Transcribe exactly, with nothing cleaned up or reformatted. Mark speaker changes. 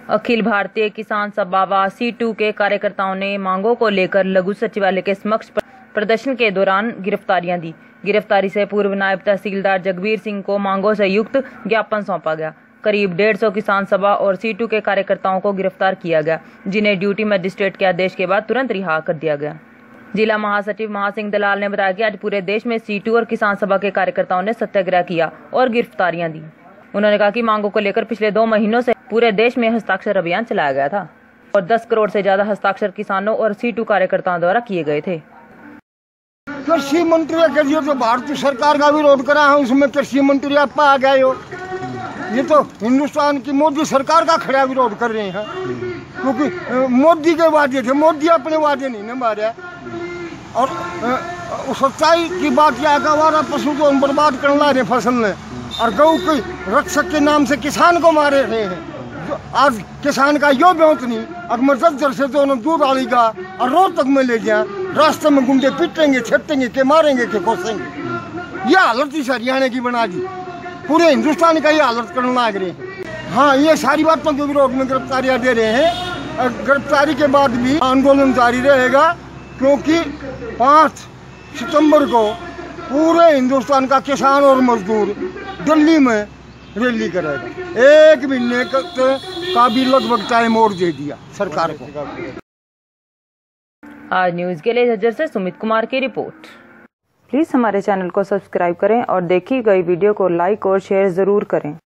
Speaker 1: अखिल भारतीय किसान सभा व सी टू के कार्यकर्ताओं ने मांगों को लेकर लघु सचिवालय के समक्ष प्रदर्शन के दौरान गिरफ्तारियां दी। गिरफ्तारी से पूर्व नायब तहसीलदार जगबीर सिंह को मांगों से युक्त ज्ञापन सौंपा गया। करीब डेढ़ सौ किसान सभा और सी टू के कार्यकर्ताओं को गिरफ्तार किया गया, जिन्हें ड्यूटी मजिस्ट्रेट के आदेश के बाद तुरंत रिहा कर दिया गया। जिला महासचिव महासिंह दलाल ने बताया कि आज पूरे देश में सी टू और किसान सभा के कार्यकर्ताओं ने सत्याग्रह किया और गिरफ्तारियां दी। उन्होंने कहा कि मांगों को लेकर पिछले दो महीनों से पूरे देश में हस्ताक्षर अभियान चलाया गया था और दस करोड़ से ज्यादा हस्ताक्षर किसानों और सी टू कार्यकर्ताओं द्वारा किए गए थे।
Speaker 2: कृषि मंत्री के लिए तो भारतीय सरकार का विरोध करा है, उसमें कृषि मंत्री आप आ गए हो। ये तो हिंदुस्तान की मोदी सरकार का खड़ा विरोध कर रहे हैं, क्योंकि मोदी के वादे थे, मोदी अपने वादे नहीं निभाया। और सच्चाई की बात यह है कि हमारा पशु को बर्बाद करना है फसल में, और गौ के रक्षक के नाम से किसान को मारे रहे हैं। आज किसान का यो बेहत नहीं, अगर जज्जर से दोनों दूध आएगा और रोहतक में ले गया, रास्ते में गुंडे पीटेंगे, छेटेंगे, के मारेंगे, के कोसेंगे। यह हालत इस हरियाणा की बना दी, पूरे हिंदुस्तान का ये हालत करने लग रहे हैं। हाँ, ये सारी बातों के विरोध में गिरफ्तारियां दे रहे हैं। गिरफ्तारी के बाद भी आंदोलन जारी रहेगा, क्योंकि पाँच सितंबर को पूरे हिंदुस्तान का किसान और मजदूर दिल्ली में रैली करेगा। एक महीने का भी लगभग टाइम और दे दिया सरकार को।
Speaker 1: आज न्यूज के लिए झज्जर से सुमित कुमार की रिपोर्ट। प्लीज हमारे चैनल को सब्सक्राइब करें और देखी गई वीडियो को लाइक और शेयर जरूर करें।